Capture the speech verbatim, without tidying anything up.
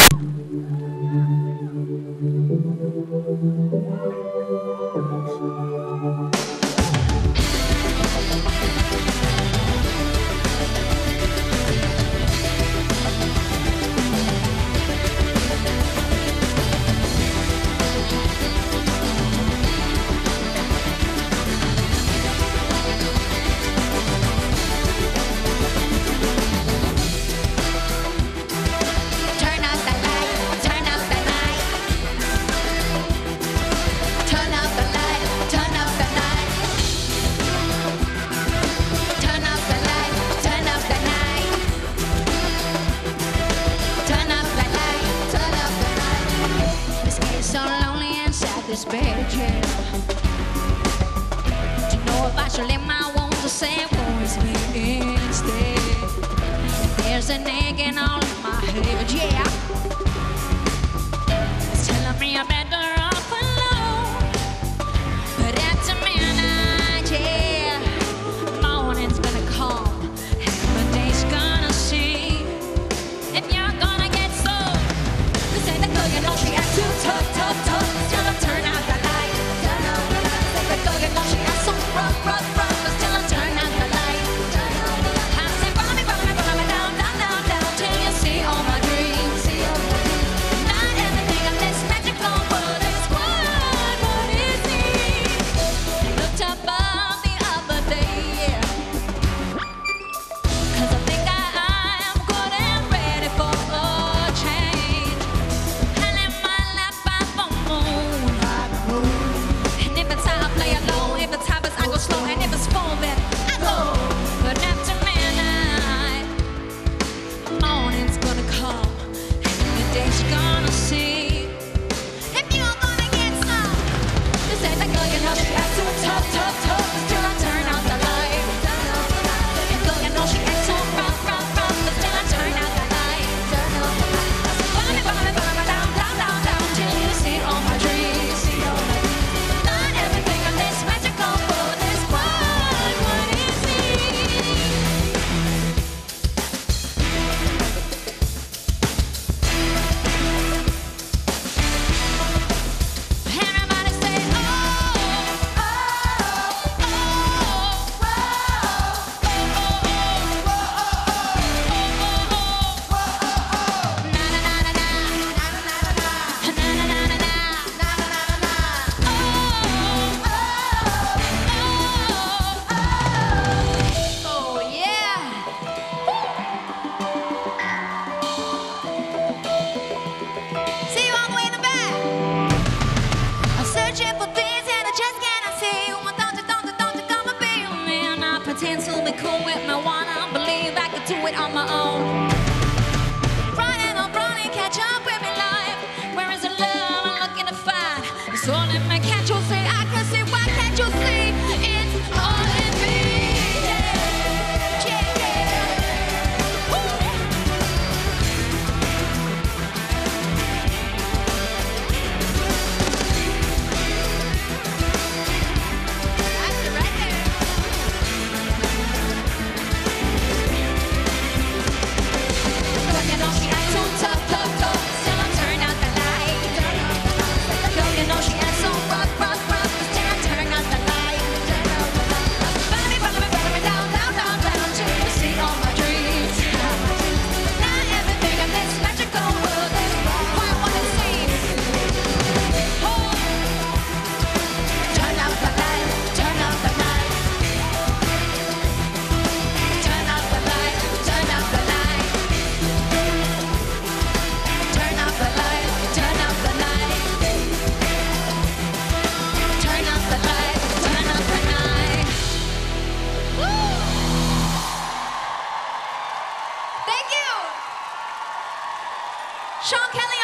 This bad jam. To know if I should let my wounds the same wounds me instead. There's an aching all in my head, yeah. It's telling me I'm better off alone. But after midnight, yeah, morning's gonna come and the day's gonna see, and you're gonna get so. This ain't the girl, you know she acts too tough, tough, tough. Turn out the light, turn out the light. Say the girl, you know she got so rough, rough, rough. But still I turn out the light, turn out the light. I say follow me, follow me, follow me down, down, down, down till you see all my dreams, see all my dreams. Not everything in this magical world is what, what it needs. Looked above the other day, yeah. 'Cause I think I, I am good and ready for a change. And in my lap I moon. And if it's high, I play it low. If it's high, I go slow. And if it's full, then I go. But after midnight, morning's gonna come, and the day's gonna see if you're gonna get some. This ain't the girl, you know she acts so tough, tough, tough. Still I turn out the light. The girl, you know she acts so rough, rough, rough. But still I turn out the light. Follow me, follow me, follow me down, down, down, down till you see all my dreams. See all my dreams. Not everything in this magical world is what, what it needs. Everybody say, oh, oh, oh, oh, oh, oh, oh, na na na na na, na na na na, na na na na na, na na na na. Oh, yeah. See you all the way in the back. I'm searching for things and I just cannot see. Well, don't you, don't you, don't you come and be with me. And I pretend to be cool with my one. I believe I could do it on my own. Running on, running, catch up with me life. Where is the love I'm looking to find? It's all in me, can't you see? I can see, why can't you see? It's all in me. Yeah, yeah, yeah. Woo. That's it right there. Girl, you know she acts so tough, tough, tough. Still I turn out the light. Girl, you know she acts so rough, rough, rough. Still I turn out the light. Follow me, follow me, follow me down, down, down, down till you see all my dreams. Not everything in this magical world is quite what it seems. Oh. Turn out the light, turn out the light. Turn out the light, turn out the light. Turn out the light, turn out the light. Turn out the light, turn out the night. Woo! Thank you. Sean Kelly